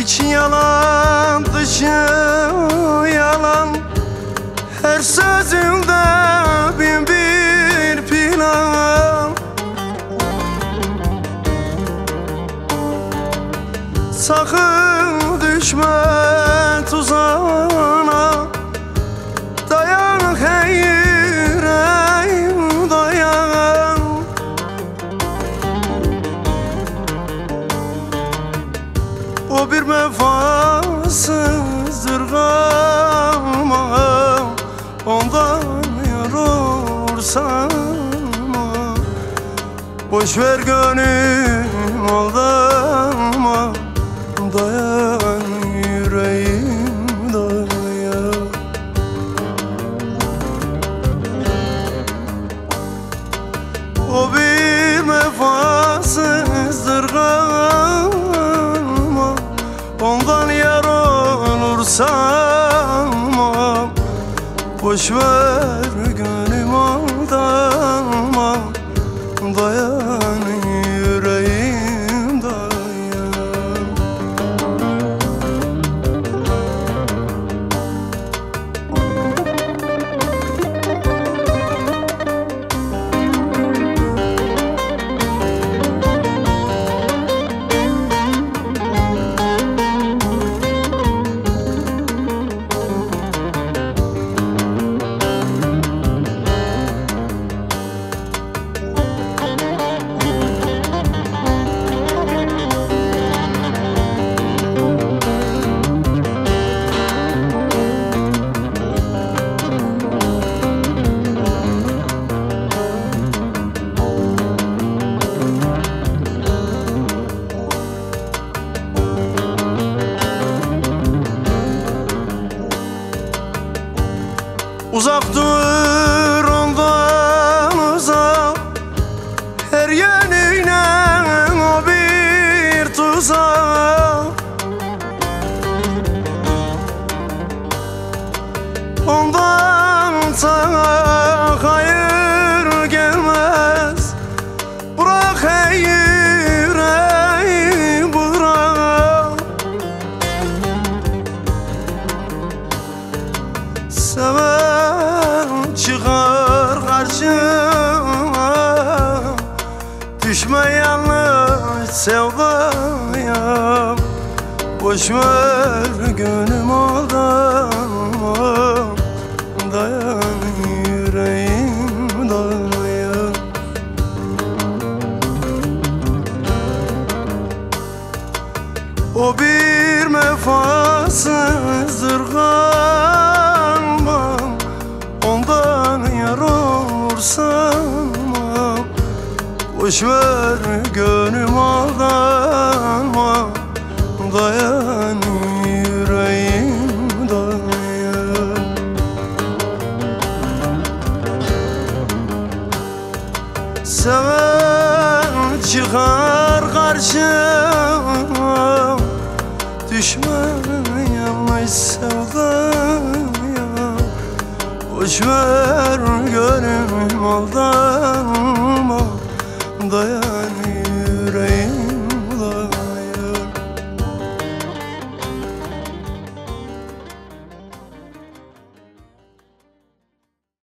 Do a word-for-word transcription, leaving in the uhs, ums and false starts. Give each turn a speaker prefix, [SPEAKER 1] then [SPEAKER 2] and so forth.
[SPEAKER 1] İçi yalan, dışı yalan, her sözünde bin bir plan. Sakın düşme tuzağına, dayan hey yüreğim dayan. O bir vefasızdır ama ondan yorulsan ama. Boş ver gönlüm aldanma, dayan yüreğim dayan. O bir vefasızdır ama ondan yar olursan, boş ver gönlüm aldanma, dayan yüreğim dayan. Uzak dur ondan uzak, her yönüne o bir tuzak. Ondan sana hayır gelmez, bırak hey yüreği bırak. Seven çıkar karşıma, düşme yanlış sevdaya. Boş ver gönlüm aldanma, dayan yüreğim dayan. O bir vefasızdır ama ondan yar olursan, boş ver gönlüm aldanma, dayan yüreğim dayan. Seven çıkar karşıma, düşme yanlış sevdaya. Boş ver gönlüm aldanma, dayan